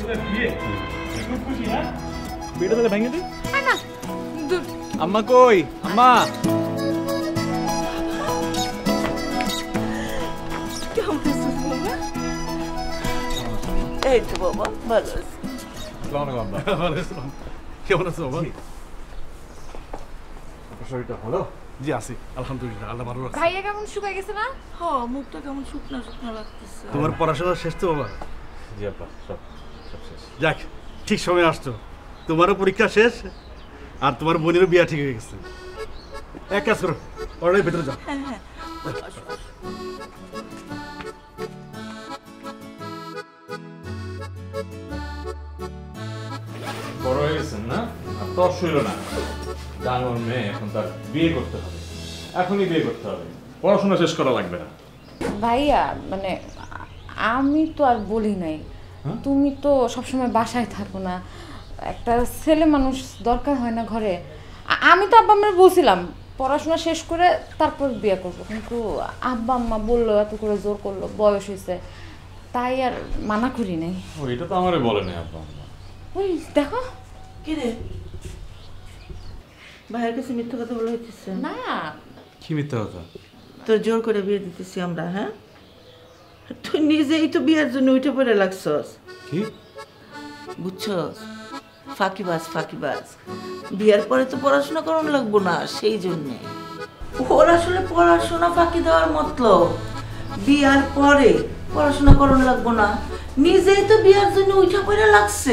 বিয়েটা তাহলে ভেঙে দিই। আম্মা কই? আম্মা এই তো বাবা ভালো আছি। কেমন আছো বাবা? শরীরটা ভালো? জি আছি আলহামদুলিল্লাহ, আল্লাহ ভালো রাখছে। ভাইয়া কেমন শুকায় গেছে না? হ্যাঁ মুখটা কেমন শুকনা শুকনা লাগতেছে। তোমার পড়াশোনা শেষ তো বাবা? জি আপা, সব শেষ। যাক, ঠিক সময় আসছো। তোমারও পরীক্ষা শেষ আর তোমার বোনেরও বিয়া ঠিক হয়ে গেছে। এক কাজ করো, ওরাই ভেতরে যাও। হ্যাঁ হ্যাঁ বড় হয়ে গেছেন না, আর তর শৈল না। জানোর মেয়ে, এখন তার বিয়ে করতে হবে, এখনই বিয়ে করতে হবে, পড়াশোনা শেষ করা লাগবে না। ভাইয়া মানে আমি তো আর বলি নাই, তুমি তো সবসময় বাসায় থাকো না, একটা ছেলে মানুষ দরকার হয় না ঘরে। আমি তো আব্বা আম্মার বলছিলাম পড়াশোনা শেষ করে তারপর বিয়ে করবো, কিন্তু আব্বা আম্মা বললো, এত করে জোর করলো, বয়স হয়েছে, তাই আর মানা করি নাই। ও এটা তো আমারে বলে নাই আব্বা আম্মা। ওই দেখো কি রে ভাইয়ের কাছে মিথ্যা কথা বলে হইতেছে না। কি মিথ্যা কথা? তোর জোর করে বিয়ে দিতেছি আমরা। হ্যাঁ তুই নিজেই তো বিয়ের জন্য উঠে পড়ে লাগছস। কি বুঝছস? ফাঁকিবাজ বিয়ের পরে তো পড়াশোনা করানো লাগবো না, সেই জন্যে ওর আসলে পড়াশোনা ফাঁকি দেওয়ার মতলব বিয়ার পরে পড়াশোনা করানো লাগবো না, নিজেই তো বিয়ার জন্য উঠে পড়ে লাগছে।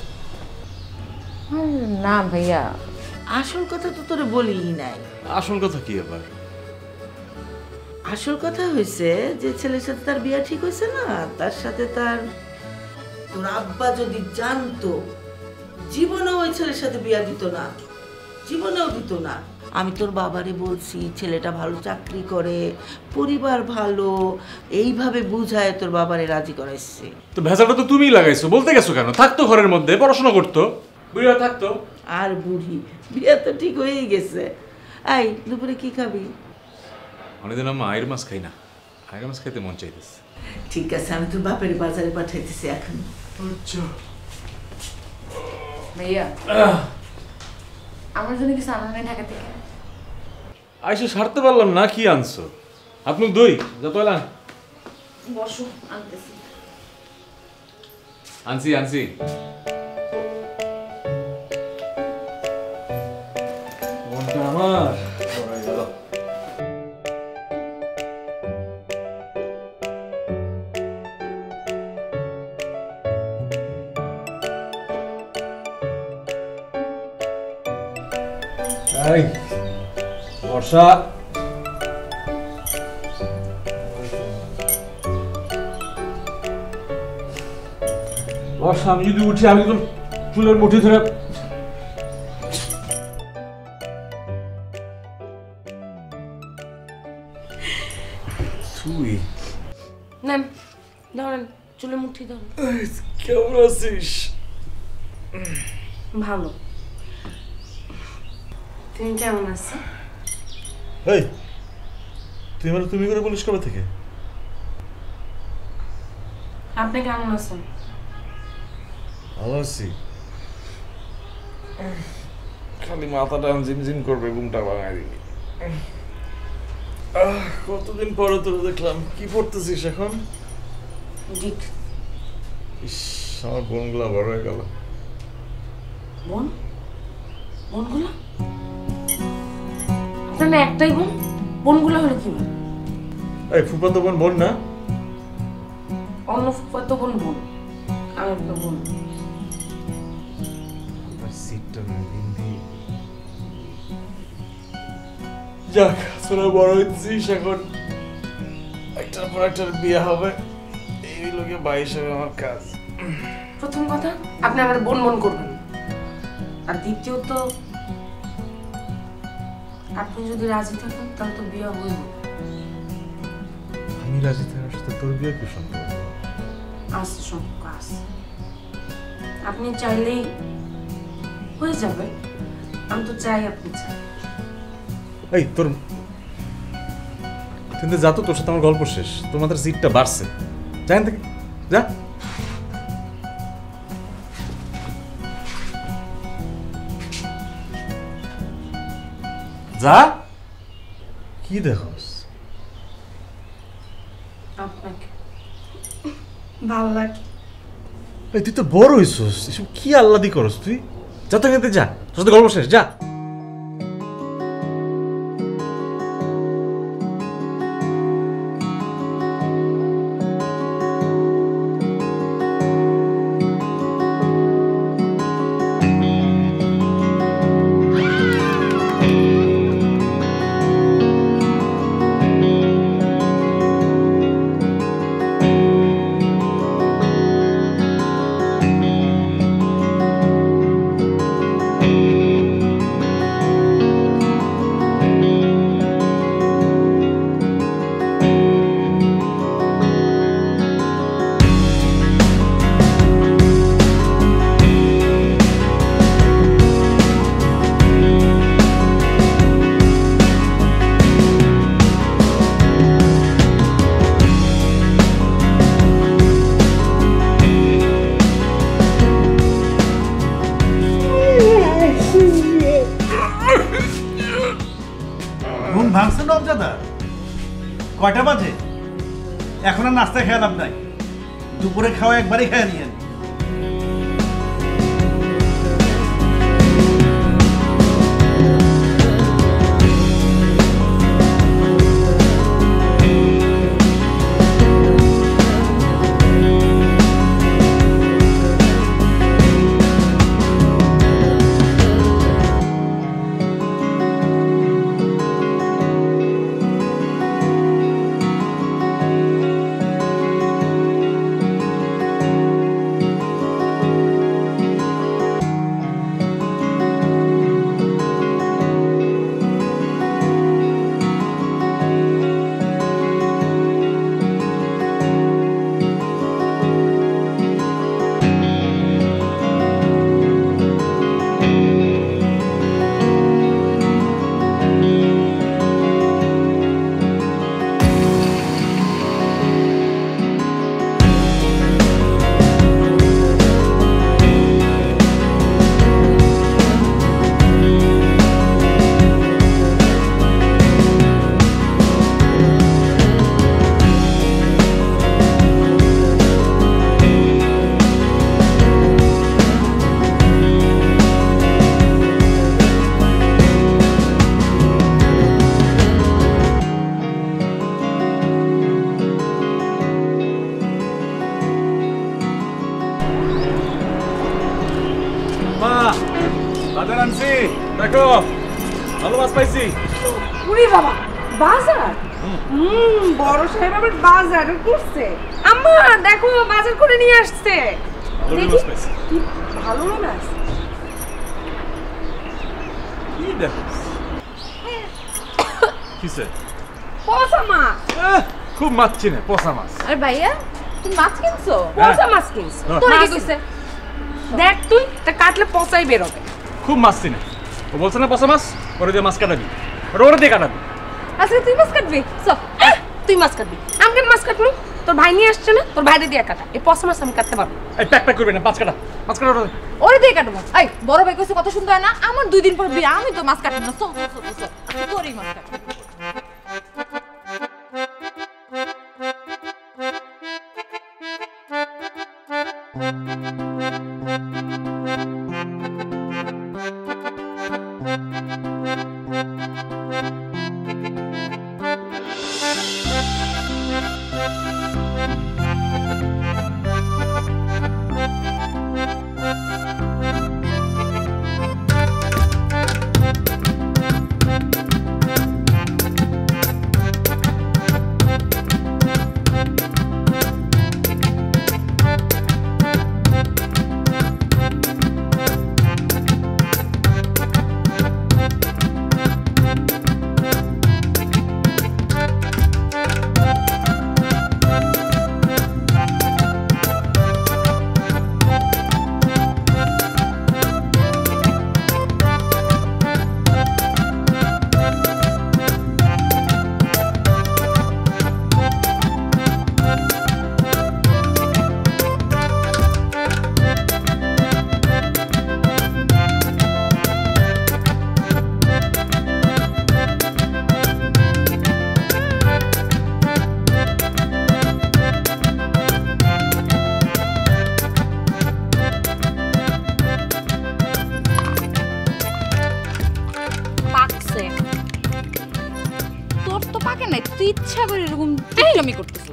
না ভাইয়া, আসল কথা তো তোরে বলিই নাই। আসল কথা কি আবার? আসল কথা হয়েছে যে ছেলের সাথে তার বিয়া ঠিক হয়েছে না, তার সাথে তার তোর আব্বা যদি জানতো জীবনেও ওই ছেলের সাথে বিয়া দিত না, জীবনেও দিত না। আমি তোর বাবারে বলছি ছেলেটা ভালো চাকরি করে, পরিবার ভালো, এইভাবে বুঝায় তোর বাবারে রাজি করাইছে। তো ভেজালটা তো তুমিই লাগাইছো, বলতে গেছো কেন? থাকতো ঘরের মধ্যে, পড়াশোনা করতো, বুড়িরা থাকতো। আর বুড়ি বিয়া তো ঠিক হয়েই গেছে। এই দুপুরে কি খাবি? অনেকদিন আমি আয়ের মাছ খাই না, আয়ের মাছ খাইতে মন চাইতেছে। ঠিক আছে, আমি তোর বাপের বাজারে পাঠাইতেছি এখন। আচ্ছা ভাইয়া আমার জন্য কিছু আনা নাই ঢাকা থেকে? আইসে সারতে পারলাম না, কি আনছো? আপনি দই যত এলাম বসো, আনতেছি। আনছি মনটা আমার ভরে গেল। এই বর্ষা, আমি যদি উঠি আমি তো চুলের মুঠি ধরে তুই নেন ধরেন, চুলের মুঠি ধরেন। কেমন আছিস? ভালো, তুমি কেমন আছো? এই তুই মানে তুমি করে বলিস কবে থেকে? আপনি কেমন আছেন? ভালো আছি। খালি মাথাটা ঝিমঝিম করবে, ঘুমটা ভাঙাই দিবি। কতদিন পরে তোর দেখলাম, কি পড়তেছিস এখন? জিত। ইস, আমার বোনগুলা বড় হয়ে গেল। বোনগুলা? আপনার না একটাই বোন, বোনগুলা হলো কি? এই ফুফাতো বোন বোন না? অন্য ফুফাতো বোন বোন, আমি একটা বোন। যাক, তোরা বড় হচ্ছিস, এখন একটার পর একটার বিয়ে হবে, এই লোকে 22 হবে আমার কাজ। প্রথম কথা, আপনি আমার বোন বোন করবেন, আর দ্বিতীয়ত আপনি যদি রাজি থাকেন তাহলে তো বিয়ে হইব। আমি রাজি থাকার সাথে তোর বিয়ে কি সম্পর্ক? আছে সম্পর্ক আছে, আপনি চাইলেই হয়ে যাবে। আমি তো চাই আপনি চাই। এই তোর কিন্তু যা তো, তোর সাথে আমার গল্প শেষ, তোর মাথার জিটটা বাড়ছে, জানেন থেকে যা। যা। কি দেখোস? আপনাকে ভালো লাগে। এই তুই তো বড় হইছস, এসব কি আল্লাদি করস তুই? যা তো খেতে যা, তোর সাথে গল্প শেষ, যা। ঘুম ভাঙছে নবজাদা? কয়টা বাজে? এখন আর নাস্তা খেয়ে লাভ নাই, দুপুরে খাওয়া একবারই খেয়ে নিয়েন। বাজার আনছি, দেখো ভালো মাছ পাইছি। উরি বাবা, বাজার? বড় সাহেব আবার বাজার করছে। আম্মা দেখো বাজার করে নিয়ে আসছে। দেখি কি ভালো মাছ। কি দেখো? কিসে? পচা মাছ। খুব মাছ চিনে, পচা মাছ। আরে ভাইয়া তুমি মাছ কিনছো? পচা মাছ কিনছে। তোরে কি কইছে? দেখ তুই তা কাটলে পচাই বেরোবে। খুব মাছ চিনে। ও বলছে না পচা মাছ, ওরে দিয়ে মাছ কাটাবি, ওরে দিয়ে কাটাবি। আচ্ছা তুই মাছ কাটবি? তুই মাছ কাটবি? আমি কেন মাছ কাটবো? তোর ভাই নিয়ে আসছে না, তোর ভাইরে দিয়ে কাটা। এই পচা মাছ আমি কাটতে পারবো। এই প্যাক প্যাক করবি না, মাছ কাটা, মাছ কাটা। ওরে দিয়ে কাটবো। এই বড় ভাই কইছে কত সুন্দর না, আমার 2 দিন পর বিয়ে, আমি তো মাছ কাটব না। চল চল চল চল, তোরই মাছ কাটবো।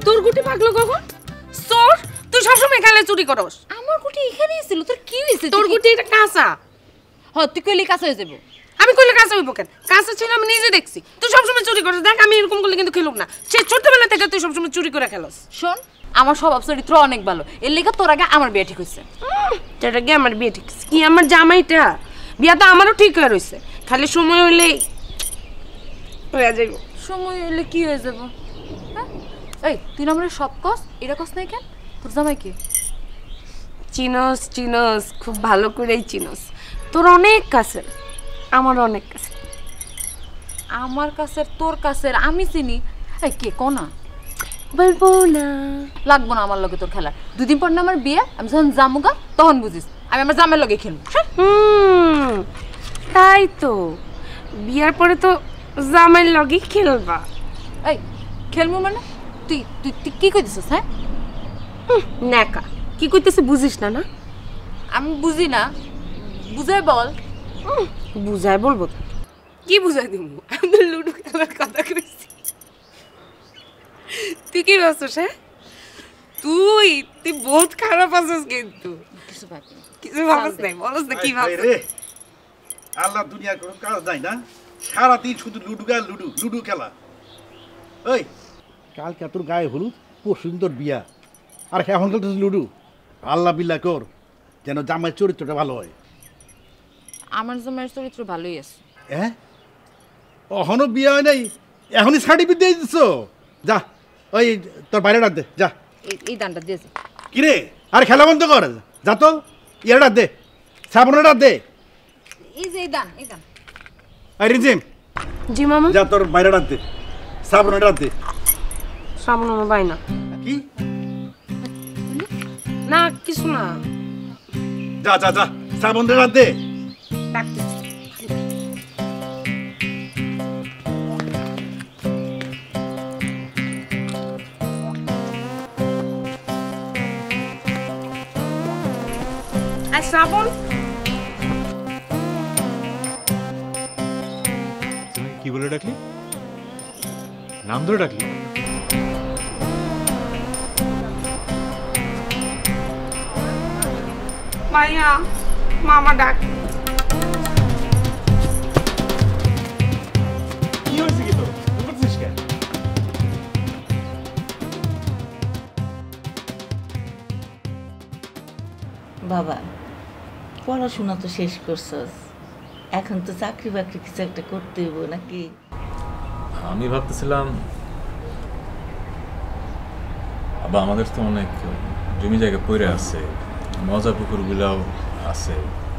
তোর গুটি পাকলো কখন? চোর, তুই সবসময় খেলে চুরি করস। আমার গুটি এখানেই ছিল, তোর কি হয়েছে? তোর গুটি এটা কাঁচা। তুই কইলি কাছে হয়ে যাবো। আমি কইলে কাঁচা হইব কেন? কাঁচা ছিল, আমি নিজে দেখছি। তুই সবসময় চুরি করস। দেখ আমি এরকম করলে কিন্তু খেলুক না। সে ছোটবেলা থেকে তুই সবসময় চুরি করে খেলস। শোন, আমার স্বভাব চরিত্র অনেক ভালো, এর লেগে তোর আগে আমার বিয়ে ঠিক হয়েছে। এটা কি আমার বিয়ে ঠিক হইছে? কি আমার জামাইটা? বিয়া তো আমারও ঠিক হয়ে রইছে, খালি সময় হইলে হয়ে যাইব। সময় হইলে কি হয়ে যাবো? হ্যাঁ, এই তুই না আমার সব কস, এটা কস নাই কেন? তোর জামাই কি? চিনস চিনস, খুব ভালো করেই চিনস। তোর অনেক কাছের, আমার অনেক কাছে। আমার কাছের, তোর কাছের, আমি চিনি। এই কে কোনা? বলবো না। লাগবো না আমার লগে তোর খেলা। দুদিন পর না আমার বিয়ে, আমি যখন জামুগা তখন বুঝিস আমি আমার জামের লগে খেলবো। তাই তো, বিয়ার পরে তো জামাইয়ের লগে খেলবা। এই খেলবো মানে? তুই তুই তুই কি কইতেছিস? হ্যাঁ, নেকা কি কইতেছে বুঝিস না? না আমি বুঝি না, বুঝাই বল। বুঝাই বলবো তো। কি বুঝাই দিব? আমি তো লুডো খেলার কথা কইছি। তুই কি ভাবছিস? হ্যাঁ, তুই তুই বহুত খারাপ আছিস কিন্তু। কিছু ভাবি না। কিছু ভাবছ নাই, বলস না কি ভাবছিস? রে আল্লাহ দুনিয়ার কোনো কাজ নাই না, সারাদিন শুধু লুডু গা লুডু লুডু খেলা। ওই কালকে তোর গায়ে হলুদ, পরশু তোর বিয়া, আর এখন খেলতেছিস লুডু। আল্লাহ বিল্লাহ কর যেন জামাইয়ের চরিত্রটা ভালো হয়। আমার জামাইয়ের চরিত্র ভালোই আছে। হ্যাঁ, এখনো বিয়ে হয় নাই, এখনই সার্টিফিকেট দিয়ে দিচ্ছ? যা ওই তোর বাইরে ডাক দে, যা। এই দানটা দিয়েছে। কিরে আরে খেলা বন্ধ কর, যা তো ইয়ে ডাক দে, শ্রাবণের ডাক দে। এই যে এই দান, এই দান। এই রিজিম, জি মামা। যা তোর বাইরে ডাক দে, শ্রাবণের ডাক দে। শ্রাবণ মামা বাই না। কি? না কিছু না, যা যা যা, শ্রাবণের ডাক দে। ডাকতেছি। আর শ্রাবণ, কি বলে ডাকলি? নাম ধরে ডাকলি? মাইয়া মামা ডাক। কি হয়েছে কি তোর? তুই করছিস কেন? বাবা, পড়াশোনা তো শেষ করছস, এখন তো চাকরি বাকরি কিছু একটা করতে হইব নাকি? আমি ভাবতেছিলাম আবার আমাদের তো অনেক জমি জায়গা পড়ে আছে, মজা পুকুরগুলাও আছে,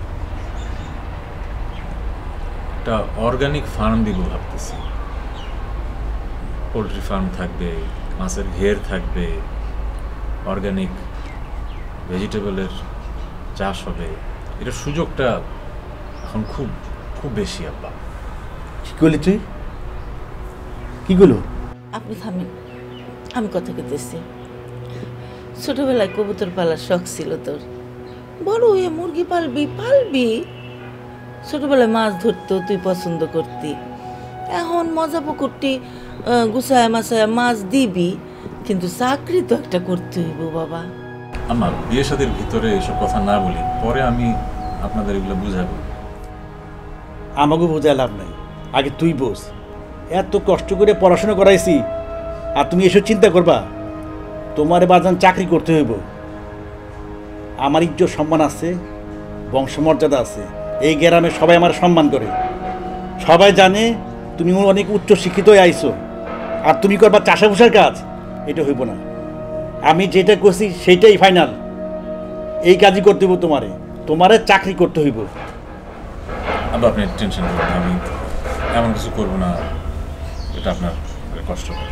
একটা অর্গানিক ফার্ম দিব ভাবতেছি। পোলট্রি ফার্ম থাকবে, মাছের ঘের থাকবে, অর্গানিক ভেজিটেবলের চাষ হবে। এটার সুযোগটা এখন খুব খুব বেশি। আব্বা কি করলি তুই? কি করলো? আপনি থামেন, আমি কথা কইতেছি। ছোটবেলায় কবুতর পালার শখ ছিল তোর, বড় হয়ে মুরগি পালবি পালবি। ছোটবেলায় মাছ ধরতো, তুই পছন্দ করতি। এখন মজা পুকুরটি গুছায় মাছায় মাছ দিবি, কিন্তু চাকরি তো একটা করতে হইব বাবা। আমার বিয়ে শাদীর ভিতরে এসব কথা না বলি, পরে আমি আপনাদের এগুলো বুঝাবো। আমাকে বোঝায় লাভ নাই, আগে তুই বোঝ। এত কষ্ট করে পড়াশোনা করাইছি, আর তুমি এসব চিন্তা করবা? তোমার বাজান চাকরি করতে হইব। আমার ইজ্জত সম্মান আছে, বংশমর্যাদা আছে, এই গ্রামে সবাই আমার সম্মান করে। সবাই জানে তুমি অনেক উচ্চ শিক্ষিত হয়ে আইছো, আর তুমি করবা চাষাভুষার কাজ। এটা হইব না। আমি যেটা করছি সেইটাই ফাইনাল। এই কাজই করতে হইব তোমারে, তোমারে চাকরি করতে হইব। আবার আপনি টেনশন করবেন, আমি এমন কিছু করবো না এটা আপনার কষ্ট হবে।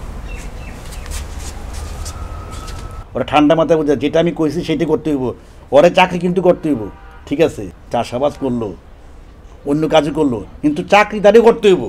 ওরা ঠান্ডা মাথায় বোঝা, যেটা আমি কইছি সেটাই করতে হইব। ওরা চাকরি কিন্তু করতে হইব, ঠিক আছে? চাষাবাদ করলো, অন্য কাজও করলো, কিন্তু চাকরি তারই করতে হইব।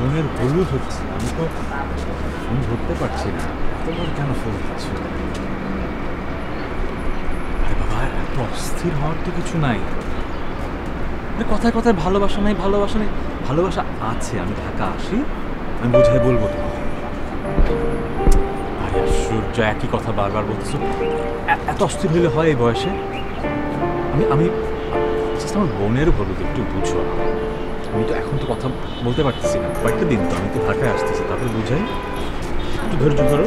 বোনের হলুদ হচ্ছে, আমি তো আমি ধরতে পারছি না, এতবার কেন ফোন দিচ্ছ? আরে বাবা, এত অস্থির হওয়ার তো কিছু নাই। কথায় কথায় ভালোবাসা নাই, ভালোবাসা নেই, ভালোবাসা আছে। আমি ঢাকা আসি, আমি বুঝাই বলবো তোমাকে। আরে আশ্চর্য, একই কথা বারবার বলতেছো। এত অস্থির হইলে হয় এই বয়সে? আমি আমি আমার বোনের হলুদ, একটু বুঝো। আমি তো এখন তো কথা বলতে পারতেছি না, কয়েকটা দিন তো, আমি তো ঢাকায় আসতেছি, তারপরে বুঝাই, একটু ধৈর্য ধরো।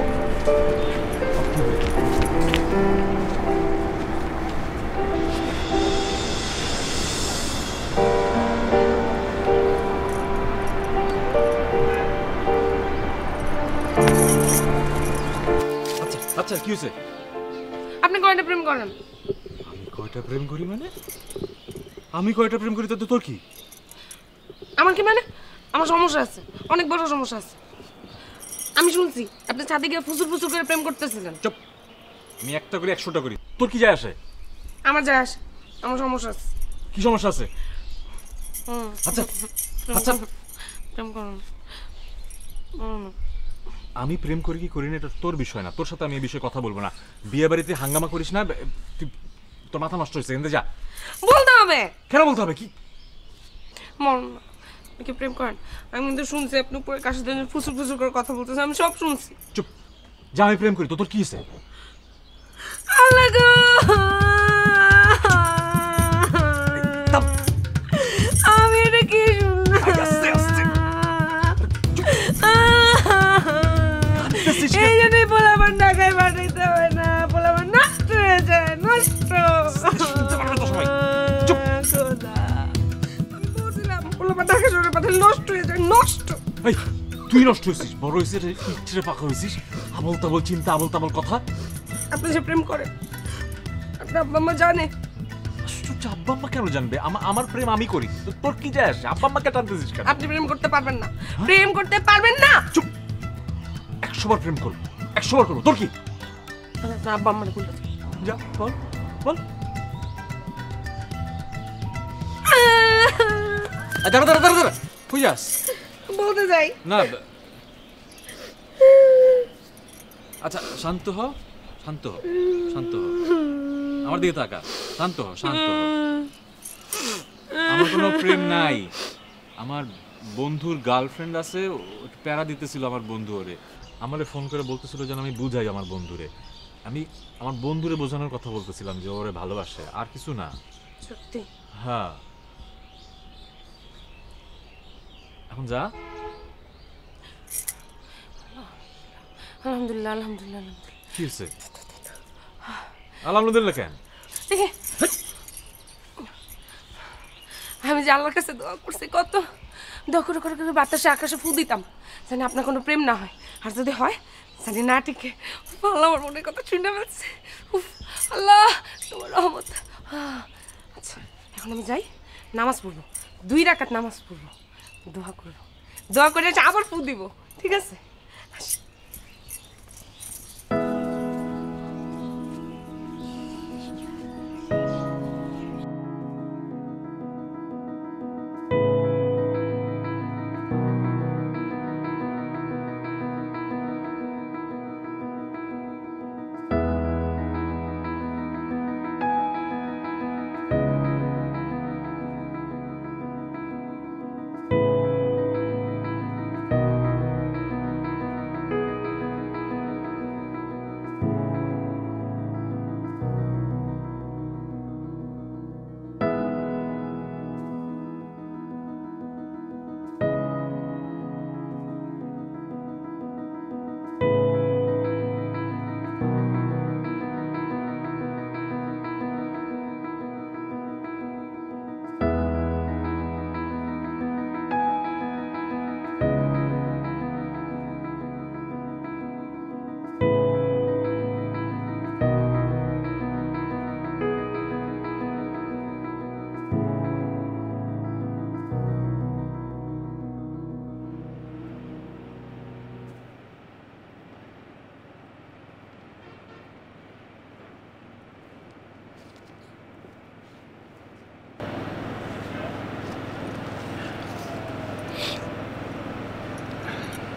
আচ্ছা আচ্ছা, কি হয়েছে? আপনি কয়টা প্রেম করেন? আমি কয়টা প্রেম করি মানে? আমি কয়টা প্রেম করি তাতে তোর কি? আমার কি মানে? আমার সমস্যা আছে, অনেক বড় সমস্যা আছে। আমি শুনছি আপনি ছাদে গিয়ে ফুসুর ফুসুর করে প্রেম করতেছিলেন। চুপ! আমি একটা করি 100টা করি, তোর কি যায় আসে? আমার যায় আসে, আমার সমস্যা আছে। কি সমস্যা আছে? আচ্ছা আচ্ছা, প্রেম করুন। আমি প্রেম করি কি করি না এটা তোর বিষয় না, তোর সাথে আমি এই বিষয়ে কথা বলবো না। বিয়ে বাড়িতে হাঙ্গামা করিস না, তুই তোর মাথা নষ্ট হয়েছে, এখান থেকে যা। বলতে হবে কেন বলতে হবে? কি মন কি প্রেম করেন? আমি কিন্তু শুনছি আপনি উপরে কার সাথে ফুসুর ফুসুর করে কথা বলতেছেন, আমি সব শুনছি। চুপ! যা, আমি প্রেম করি, তো তোর কি হয়েছে? আল্লাহ গো, আমি এটা কি শুনলাম? এই জন্যই পোলাপান ঢাকায় পাঠাইতে হবে না, পোলাপান নষ্ট হয়ে যায়, নষ্ট। আমি বলছিলাম পোলাপান ঢাকা শহরে পাঠালে নষ্ট হয়ে যায়, নষ্ট। এই, তুই নষ্ট হয়েছিস, বড় হয়েছিস, ইচ্ছে পাকা হয়েছিস, আবল তাবল চিন্তা, আবল তাবল কথা। আপনি যে প্রেম করেন, আপনার আব্বা আম্মা জানে? আশ্চর্য, আব্বা আম্মা কেন জানবে? আমার প্রেম আমি করি, তো তোর কি যায় আসে? আব্বা আম্মাকে টানতেছিস কেন? আপনি প্রেম করতে পারবেন না, প্রেম করতে পারবেন না। চুপ! 100 বার প্রেম করবো, 100 বার করবো, তোর কি? আপনার আব্বা আম্মারে বলতে যা, বল বল। দাঁড়া দাঁড়া দাঁড়া দাঁড়া, কই যাস? বলতে যাই না, আচ্ছা শান্ত হ, শান্ত হ, শান্ত হ, আমার দিকে তাকা, শান্ত হ, শান্ত হ। আমার কোনো প্রেম নাই, আমার বন্ধুর গার্লফ্রেন্ড আছে, প্যারা দিতেছিল আমার বন্ধু, ওরে আমারে ফোন করে বলতেছিল যেন আমি বুঝাই আমার বন্ধুরে। আমি আমার বন্ধুরে বোঝানোর কথা বলতেছিলাম যে ওরে ভালোবাসে, আর কিছু না। সত্যি? হ্যাঁ, এখন যা। আলহামদুলিল্লাহ, আলহামদুলিল্লাহ, আলহামদুলিল্লাহ। কি হয়েছে? আলহামদুলিল্লাহ কেন? দেখে আমি যে আল্লাহর কাছে দোয়া করছি, কত দোয়া করে করে করে বাতাসে আকাশে ফু দিতাম জানি আপনার কোনো প্রেম না হয়, আর যদি হয় জানি না টিকে। আল্লাহ আমার মনের কথা শুনে ফেলছে। উফ, আল্লাহ তোমার রহমত। আচ্ছা এখন আমি যাই, নামাজ পড়বো, 2 রাকাত নামাজ পড়বো, দোয়া করবো, দোয়া করে এসে আবার ফু দিব, ঠিক আছে?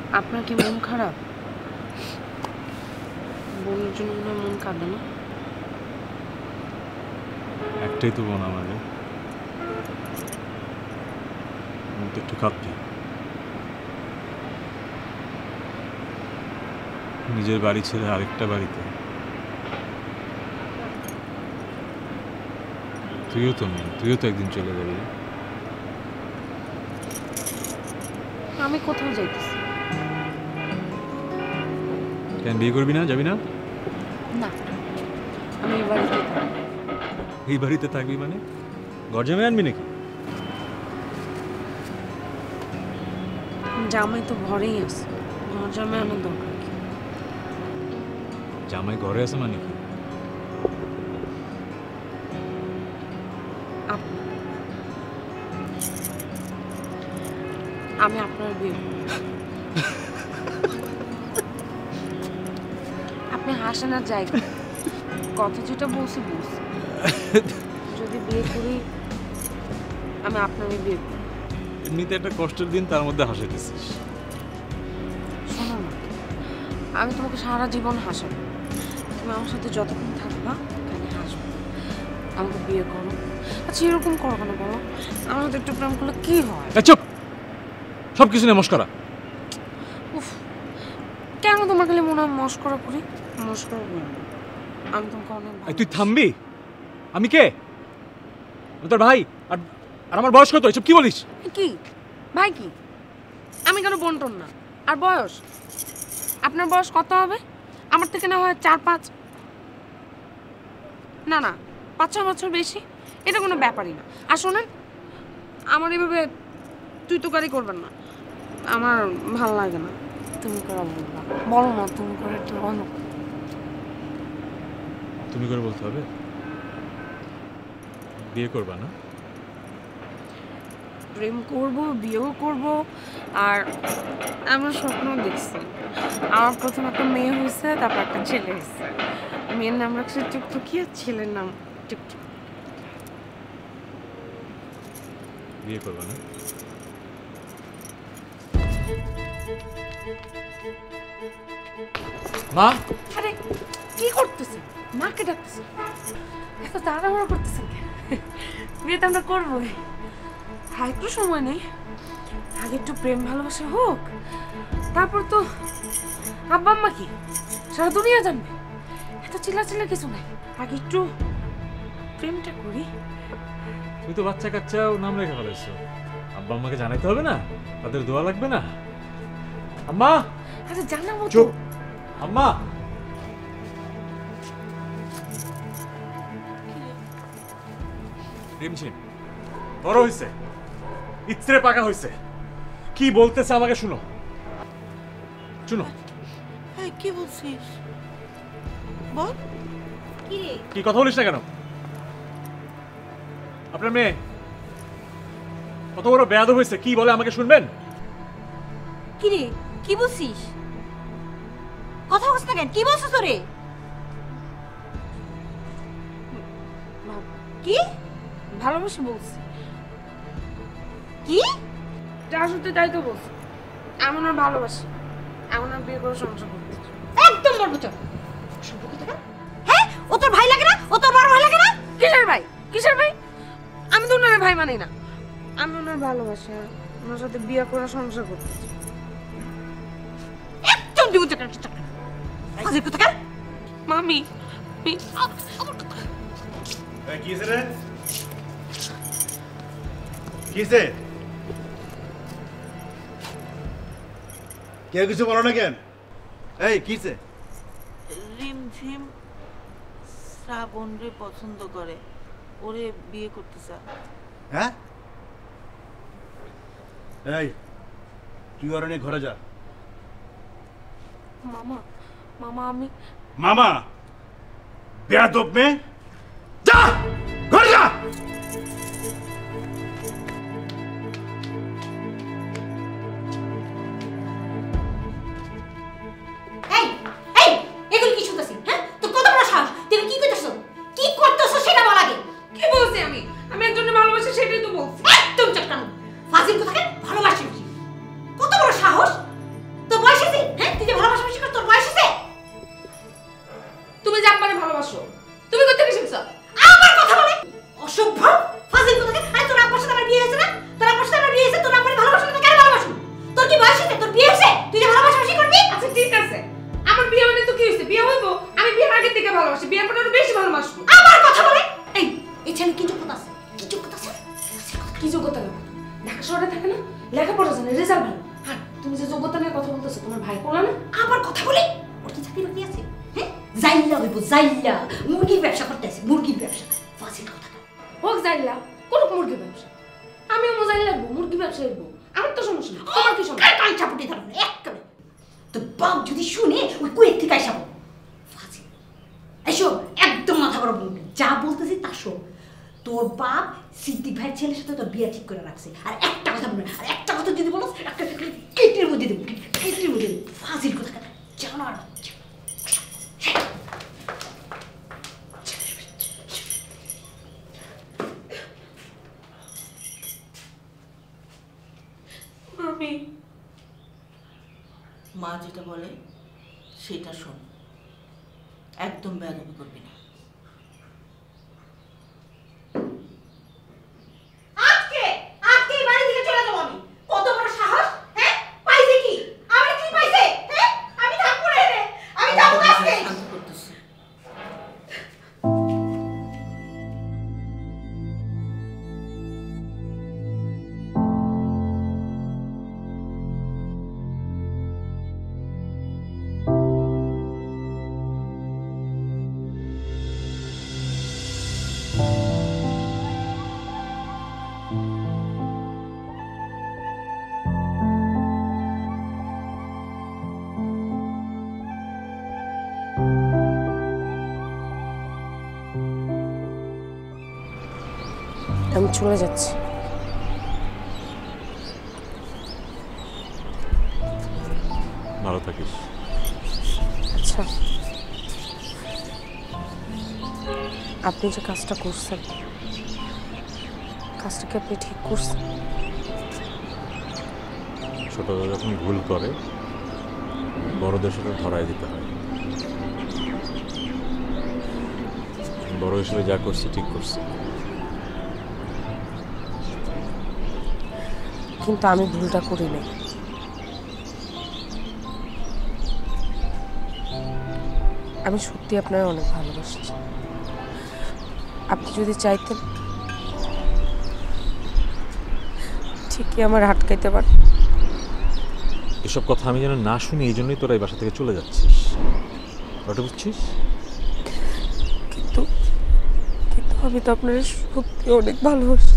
আপনার কি মন খারাপ? বোনের জন্য মনে হয় মন কাঁদে না? একটাই তো বোন আমাদের, মন তো একটু কাঁদবে। নিজের বাড়ি ছেড়ে আরেকটা বাড়িতে। তুইও তো মেয়ে, তুইও তো একদিন চলে যাবি। আমি কোথাও যাইতেছি কেন বিয়ে করবি না, যাবি না? না, আমি এই বাড়িতে এই বাড়িতে থাকবি মানে ঘর জামাই আনবি নাকি? জামাই তো ঘরেই আছে, ঘর জামাই আনার দরকার কি? জামাই ঘরে আছে মানে কি? আমি আপনার বিয়ে করব। আপনি হাসেন আর যাই, কথা যেটা বলছি বলছি। যদি বিয়ে করি আমি আপনারই বিয়ে করব। এমনিতে একটা কষ্টের দিন, তার মধ্যে হাসাইতেছিস। শোনো না, আমি তোমাকে সারা জীবন হাসাবো। তুমি আমার সাথে যতক্ষণ থাকবা খালি হাসবো। আমাকে বিয়ে করো। আচ্ছা এরকম করো কেন বলো? আমার সাথে একটু প্রেম করলে কি হয়? চুপ, সব কিছু নিয়ে মস্করা। উফ, কেন তোমার খালি মনে হয় মস্করা করি? মস্করা করি না, আমি তোমাকে অনেক এই তুই থামবি? আমি কে? আমি তোর ভাই, আর আমার বয়স কত? এসব কি বলিস? কি ভাই কি? আমি কেন বন্টন না? আর বয়স, আপনার বয়স কত হবে? আমার থেকে না হয় 4-5, না না 5-6 বছর বেশি, এটা কোনো ব্যাপারই না। আর শোনেন, আমার এভাবে তুই তো গাড়ি করবেন না, আমার ভালো লাগে না। তুমি করে বলবা, বলো না তুমি করে, একটু বলো। তুমি করে বলতে হবে? বিয়ে করবা না? প্রেম করব, বিয়েও করব, আর আমার স্বপ্ন দেখছি আমার প্রথম একটা মেয়ে হয়েছে, তারপর একটা ছেলে হয়েছে। মেয়ের নাম রাখছে টুকটুকি আর ছেলের নাম টুকটুক। বিয়ে করবা না? মা, আরে কি করতেছেন? মাকে ডাকতেছেন, এত তাড়াহুড়ো করতেছেন কেন? বিয়ে তো আমরা করবোই, আর একটু সময় নেই। আগে একটু প্রেম ভালোবাসা হোক, তারপর তো আব্বা আম্মা কি সারা দুনিয়া জানবে। এত চিল্লা কিছু নাই, আগে একটু প্রেমটা করি। তুই তো বাচ্চা কাচ্চাও নাম রেখে ফেলেছো, আব্বা আম্মাকে জানাইতে হবে না? তাদের দোয়া লাগবে না? আম্মা, আরে জানাবো তো। চুপ। আম্মা, রিমঝিম বড় হয়েছে, ইচ্ছরে পাকা হয়েছে, কি বলতেছে আমাকে শুনো। শুনো। এই কি বলছিস বল। কি কথা বলিস না কেন? আপনার মেয়ে কত বড় বেয়াদব হয়েছে, কি বলে আমাকে শুনবেন? কি রে, কি বলছিস? কথা বলছিস না কেন? কি বলছিস তোরে? কি ভালোবাসি বলছি, কি যা সত্যি তাই তো বলছি। এমন আর ভালোবাসি, এমন আর বিয়ে করে সংসার করতে চাই। একদম বলবো চল। হ্যাঁ, ও তোর ভাই লাগে না? ও তোর বড় ভাই লাগে না? কিসের ভাই? কিসের ভাই? আমি তো ওনার ভাই মানি না। আমি ওনার ভালোবাসি, আর ওনার সাথে বিয়ে করে সংসার করতে চাই। একদম দিব চল। হাজির কথা কেন? মামি, কি হয়েছে রে? কি হয়েছে? কেউ কিছু বলো না কেন? এই কি হয়েছে? রিমঝিম শ্রাবণ রে পছন্দ করে, ওরে বিয়ে করতে চায়। হ্যাঁ, এই তুই ওর নিয়ে ঘরে যা। মামা, মামা আমি মামা বেয়াদব মেয়ে, যা ঘরে যা। এই এই এগুলো কি শুনতাছিস? হ্যাঁ, তোর কত বড় সাহস? তুই কি কইতাছস? কি করতেছস সেটা বল আগে। কি বলছি? আমি একজনের ভালোবাসি, সেটাই তো বলছি। একদম চটকানো ফাজিল কথা কেন? ভালোবাসিস? কত বড় সাহস তোর? তুমি যে যোগ্যতা নিয়ে কথা বলতেছো তোমার ভাই বলা না? আবার কথা বলে ওর কি চাকরি বাকরি আছে? হ্যাঁ, জাইল্লা হইব জাইল্লা, মুরগির ব্যবসা করতে আছে, মুরগির ব্যবসা। ফাজিল কথা। হোক জাইল্লা, করুক মুরগির ব্যবসা, আমিও মজাই লাগবো, মুরগি ব্যবসা করবো, আমার তো সমস্যা নেই। তোমার কি সমস্যা? কান চাপুটে ধরো না একবারে। তো বাপ যদি শুনে ওই কুয়েত থেকে আইসাবো। ফাজিল। এসো একদম মাথা গরম করবি, যা বলতেছি তা শোন। তোর বাপ সিদ্দিক ভাইয়ের ছেলের সাথে তোর বিয়ে ঠিক করে রাখছে, আর একটা কথা বলবে, আর একটা কথা যদি বলো একটা কেটের মধ্যে দেবো, কেটের মধ্যে দেবো। ফাজিল কথা জানো আর আমি মা যেটা বলে সেটা শোন, একদম বেয়াদবি করবি না। আজকে আজকে বাড়ি থেকে চলে যাবো আমি। কত বড় সাহস! হ্যাঁ, পাইছে কি? আমি কি পাইছে? হ্যাঁ, আমি থাকবো না রে, আমি যাবো আজকে। শান্ত করতেছি। আমি চলে যাচ্ছি। ভালো থাকিস। আচ্ছা, আপনি যে কাজটা করছেন, কাজটা কি আপনি ঠিক করছেন? ছোটরা যখন ভুল করে বড়দের সাথে ধরাই দিতে হয়। বড় হিসেবে যা করছি ঠিক করছি। কিন্তু আমি ভুলটা করি নাই। আমি সত্যি আপনার অনেক ভালোবাসি। আপনি যদি চাইতেন ঠিকই আমার আটকাইতে পারেন। এসব কথা আমি যেন না শুনি, এই জন্যই তোরা এই বাসা থেকে চলে যাচ্ছিস। ওটা বুঝছিস? কিন্তু কিন্তু আমি তো আপনার সত্যি অনেক ভালোবাসি।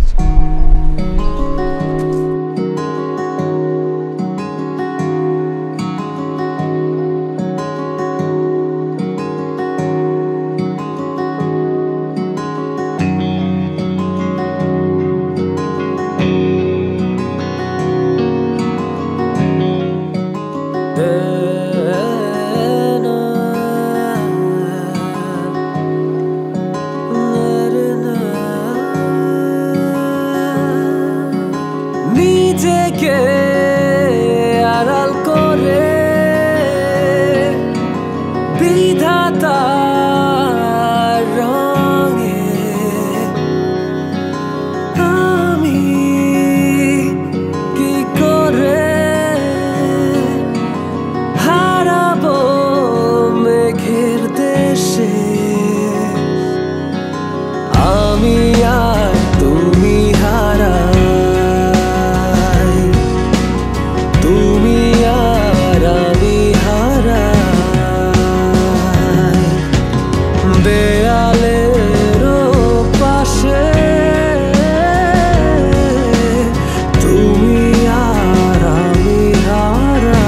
নিজেকে আড়াল করে বিধাতার রঙে আমি কি করে হারাবো মেঘের দেশে। আমি আর তুমি হারা, তুমি আর আমি হারা, দেয়ালের পাশে তুমি আর আমি হারা।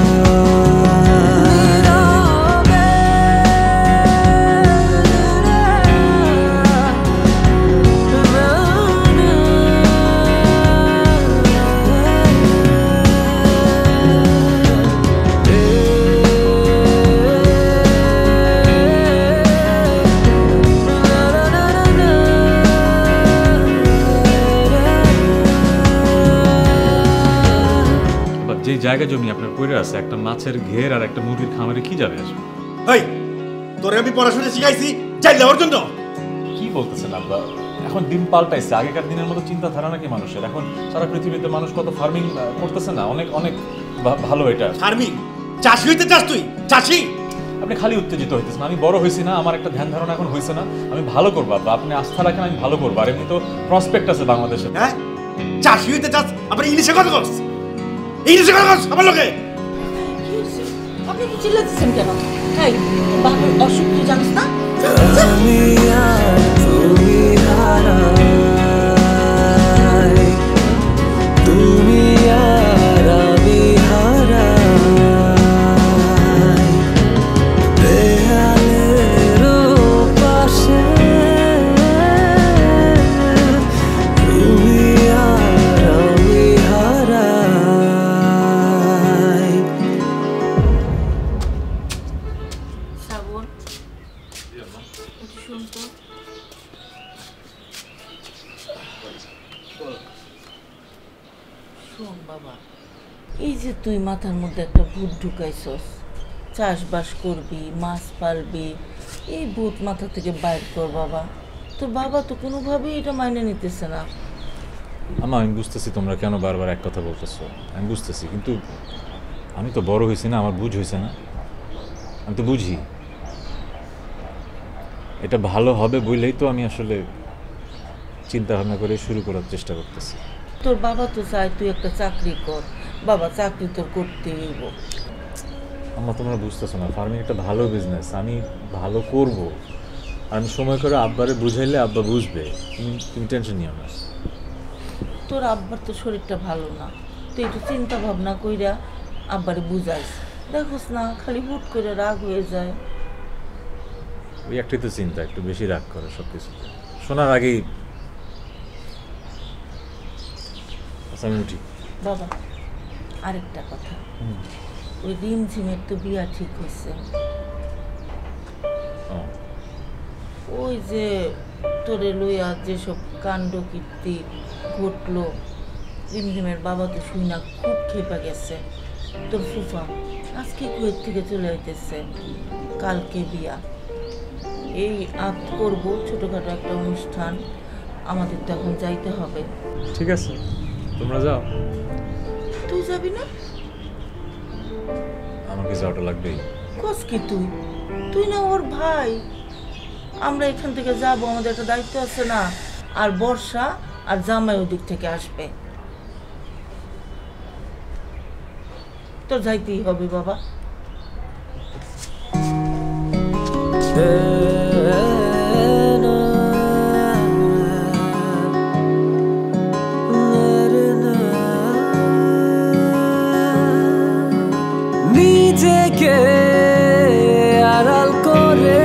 যে জায়গা জমি আপনার পড়ে আছে, একটা মাছের ঘের আর একটা মুরগির খামারে কি যাবে আসবে? এই তোরে আমি পড়াশোনা শিখাইছি চাই যাওয়ার জন্য। কি বলতেছেন আব্বা? এখন দিন পাল্টাইছে, আগেকার দিনের মতো চিন্তাধারা নাকি মানুষের? এখন সারা পৃথিবীতে মানুষ কত ফার্মিং করতেছে না, অনেক অনেক ভালো এটা। ফার্মিং? চাষি হইতে চাস তুই? চাষি? আপনি খালি উত্তেজিত হইতেছেন। আমি বড় হয়েছি না, আমার একটা ধ্যান ধারণা এখন হয়েছে না, আমি ভালো করবো আব্বা, আপনি আস্থা রাখেন, আমি ভালো করবো। আর এমনি তো প্রসপেক্ট আছে বাংলাদেশে। হ্যাঁ, চাষি হইতে চাস আবার ইংলিশে কথা বলছ? এই যে আমার লোকে কি হয়েছে? আপনি কি চিল্লাচ্ছেন কেন? এই বাবার অসুখ তুই জানিস না? আমি আর তুমি হারাই, তুমি আর আমি হারাই, দেয়ালের পাশে তুমি আর আমি হারাই। শ্রাবণ, একটু শুন তো। শোন বাবা, এই যে তুই মাথার মধ্যে একটা ভূত ঢুকাইছস, চাষবাস করবি, মাছ পালবি, এই ভূত মাথা থেকে বাইর কর বাবা। তোর বাবা তো কোনোভাবেই এটা মাইনে নিতেছে না। আমা আমি বুঝতেছি তোমরা কেন বারবার এক কথা বলতেছো, আমি বুঝতেছি, কিন্তু আমি তো বড় হয়েছি না, আমার বুঝ হয়েছে না, আমি তো বুঝি এটা ভালো হবে বলেই তো আমি আসলে চিন্তা ভাবনা করে শুরু করার চেষ্টা করতেছি। তোর বাবা তো চায় তুই একটা চাকরি কর। বাবা, চাকরি তোর করতেই হইব। আমার তোমরা বুঝতেছো না, ফার্মিং একটা ভালো বিজনেস, আমি ভালো করব, আর আমি সময় করে আব্বারে বুঝাইলে আব্বা বুঝবে, তুমি টেনশন নিও না। তোর আব্বার তো শরীরটা ভালো না, তুই একটু চিন্তা ভাবনা কইরা আব্বারে বুঝাইস। দেখোস না খালি হুট করে রাগ হয়ে যায়। ওই একটাই তো চিন্তা, একটু বেশি রাগ করে সব কিছু শোনার আগেই। আচ্ছা আমি উঠি। বাবা, আরেকটা কথা, ওই রিমঝিমের তো বিয়া ঠিক হয়েছে। ও, ওই যে তোরে লইয়া যেসব কাণ্ড কীর্তি ঘটলো, রিমঝিমের বাবা তো শুই না খুব খেপা গেছে। তোর ফুফা আজকে কুয়েত থেকে চলে আইতেছে, কালকে বিয়া। এই আপ করবো ছোটোখাটো একটা অনুষ্ঠান, আমাদের তো এখন যাইতে হবে। ঠিক আছে, তোমরা যাও। তুই যাবি না? আমাকে যাওয়াটা লাগবেই। কস কি তুই? তুই না ওর ভাই। আমরা এখান থেকে যাব, আমাদের একটা দায়িত্ব আছে না? আর বর্ষা আর জামাই ওদিক থেকে আসবে, তোর যাইতেই হবে বাবা। নিজেকে আড়াল করে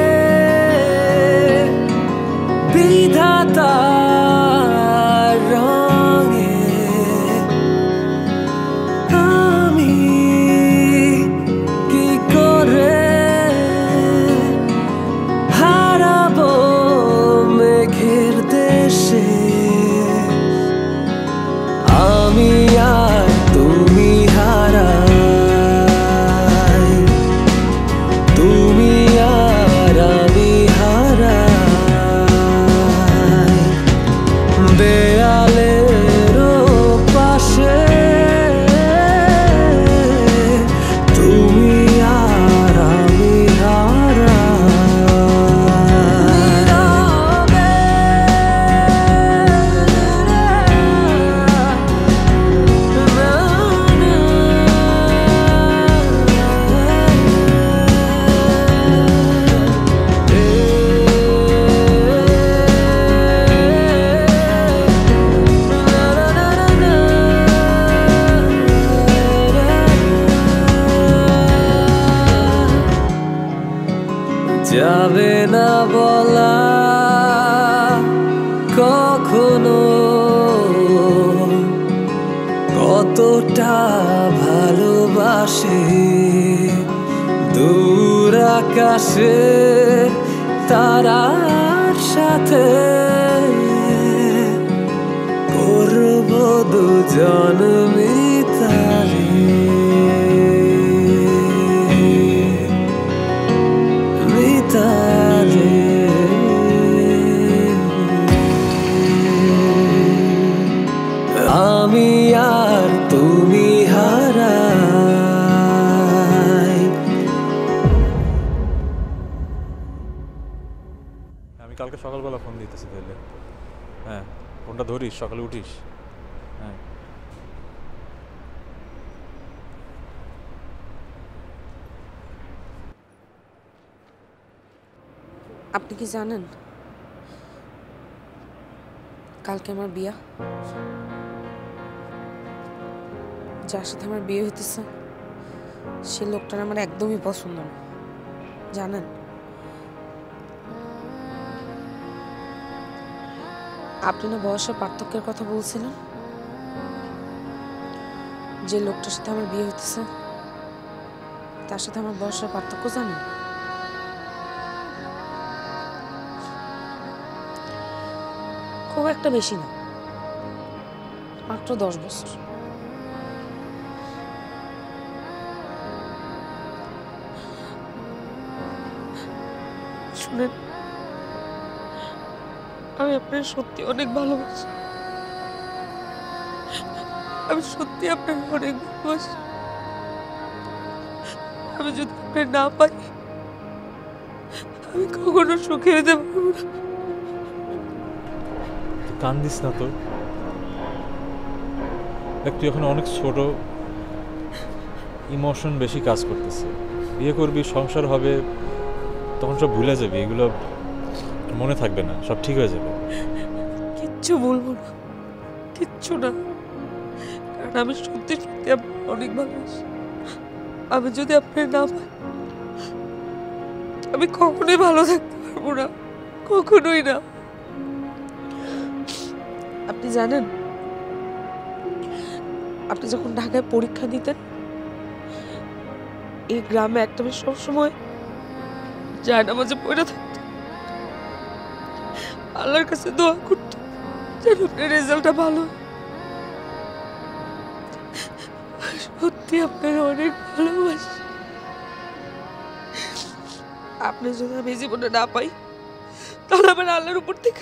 বিধাতার রঙে আমি কি করে হারাবো মেঘের দেশে। আমি আর তুমি হারাই, তুমি আর আমি হারাই, দেয়ালের পাশে তুমি আর আমি যাবে না বলা কখনো কতটা ভালোবাসে। দূর আকাশে তারার সাথে করব দুজন মিতালি। আমি আর তুমি হারাই। আমি কালকে সকালবেলা ফোন দিতেছি তাহলে। হ্যাঁ, ফোনটা ধরিস, সকালে উঠিস। হ্যাঁ আপনি কি জানেন কালকে আমার বিয়া? যার সাথে আমার বিয়ে হইতেছে সে লোকটার আমার একদমই পছন্দ না, জানেন? আপনি না বয়সের পার্থক্যের কথা বলছিলেন, যে লোকটার সাথে আমার বিয়ে হইতেছে তার সাথে আমার বয়সের পার্থক্য জানেন? খুব একটা বেশি না, মাত্র 10 বছর। শুনেন, আমি আপনার সত্যি অনেক ভালোবাসি, আমি সত্যি আপনার অনেক ভালোবাসি। আমি যদি আপনার না পাই আমি কখনো সুখী হতে পারবো না। কান্দিস না তো, দেখ তুই এখন অনেক ছোট, ইমোশন বেশি কাজ করতেছে। বিয়ে করবি, সংসার হবে, তখন সব ভুলে যাবি, এগুলো মনে থাকবে না, সব ঠিক হয়ে যাবে। কিচ্ছু বলবো না, কিচ্ছু না, কারণ আমি সত্যি সত্যি আপনার অনেক ভালোবাসি। আমি যদি আপনার না পাই আমি কখনোই ভালো থাকতে পারবো না, কখনোই না। আপনি জানেন, আপনি যখন ঢাকায় পরীক্ষা দিতেন, এই গ্রামে একটা আমি সবসময় জায়নামাজে পড়ে থাকতাম, আল্লাহর কাছে দোয়া করতাম যেন আপনার রেজাল্টটা ভালো হয়। সত্যি আপনার অনেক ভালোবাসি। আপনি যদি আমি জীবনে না পাই তাহলে আমার আল্লাহর উপর থেকে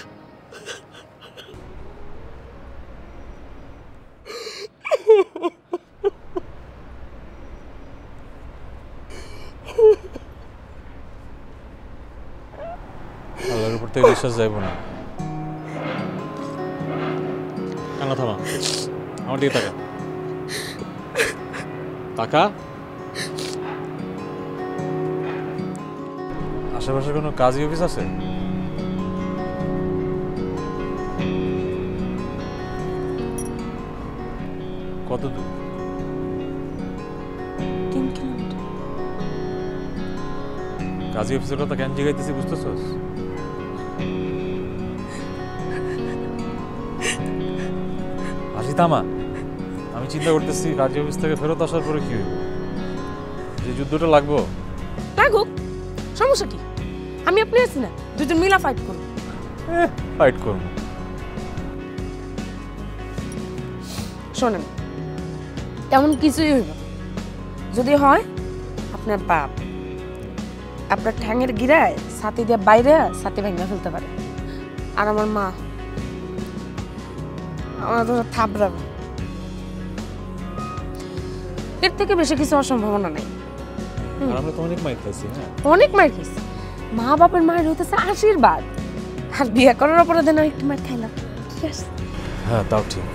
আল্লাহর উপর থেকে বিশ্বাস যাইব না। কান্না থামা, আমার দিকে তাকা, তাকা। আশেপাশে কোনো কাজী অফিস আছে? কত দূর? 3 কিলোমিটার। কাজী অফিসের কথা কেন জিগাইতেছি বুঝতেছস? হাসি থামা, আমি চিন্তা করতেছি কাজী অফিস থেকে ফেরত আসার পরে কি হইব। যে যুদ্ধটা লাগবো লাগুক, সমস্যা কি? আমি আপনি আছি না, দুজন মিলা ফাইট করব। ফাইট করবো। শোনেন, তেমন কিছুই হইব না। যদি হয় আপনার বাপ আপনার ঠ্যাঙের গিরায় ছাতি দিয়ে বাইরে ছাতি ভেঙে ফেলতে পারে, আর আমার মা আমার ধরো থাবড়াবে। এর থেকে বেশি কিছু হওয়ার সম্ভাবনা নাই। আর আমরা তো অনেক মাইর খাইছি। হ্যাঁ, অনেক মার খাইছি। মা বাপের মায়ের হইতেছে আশীর্বাদ, আর বিয়ে করার অপরাধে না একটু মার খাইলাম, ঠিক আছে? হ্যাঁ তাও ঠিক,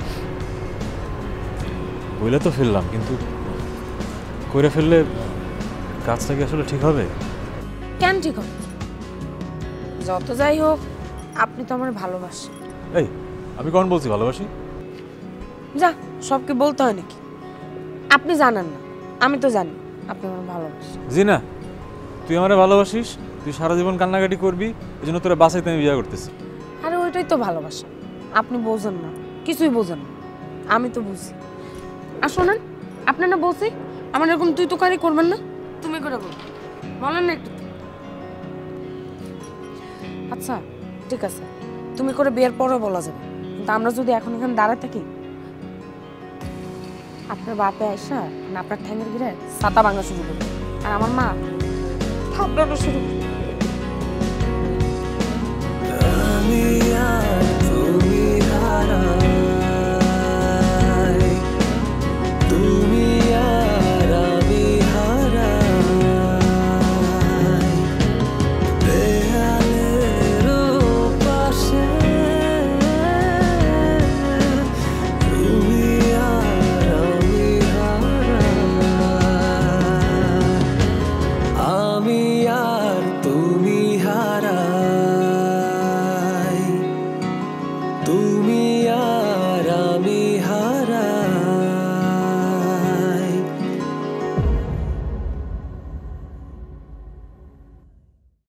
বইলে তো ফেললাম, কিন্তু করে ফেললে কাজটা কি আসলে ঠিক হবে? কেন ঠিক হবে? যত যাই হোক আপনি তো আমার ভালোবাসেন। এই আমি কখন বলছি ভালোবাসি? যা, সবকে বলতে হয় নাকি? আপনি জানেন না, আমি তো জানি আপনি আমার ভালোবাসেন। জি না, তুই আমারে ভালোবাসিস, তুই সারা জীবন কান্নাকাটি করবি, এই জন্য তোরা বাসাইতে আমি বিয়ে করতেছি। আরে ওইটাই তো ভালোবাসা, আপনি বোঝেন না, কিছুই বোঝেন না, আমি তো বুঝি। আর শোনেন, আপনার না বলছি আমার এরকম তুই তোকারি করবেন না, তুমি করে বলেন না একটু। আচ্ছা ঠিক আছে, তুমি করে বিয়ের পরে বলা যাবে, কিন্তু আমরা যদি এখন এখানে দাঁড়ায় থাকি, আপনার বাপে আইসা না আপনার ঠ্যাঙের ঘিরে ছাতা ভাঙা শুরু করবে, আর আমার মা থাপড়ানো শুরু করবে। আমি আর তুমি হারা